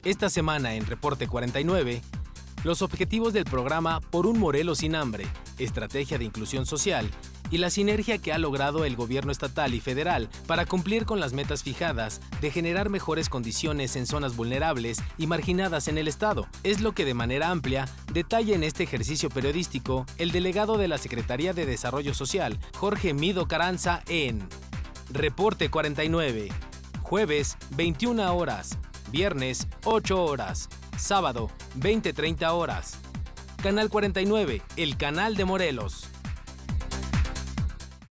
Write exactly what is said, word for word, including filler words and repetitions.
Esta semana en Reporte cuarenta y nueve, los objetivos del programa Por un Morelos sin hambre, estrategia de inclusión social y la sinergia que ha logrado el gobierno estatal y federal para cumplir con las metas fijadas de generar mejores condiciones en zonas vulnerables y marginadas en el estado. Es lo que de manera amplia detalla en este ejercicio periodístico el delegado de la Secretaría de Desarrollo Social, Jorge Mido Carranza, en Reporte cuarenta y nueve, jueves veintiuna horas, viernes ocho horas, sábado veinte treinta horas. Canal cuarenta y nueve, el canal de Morelos.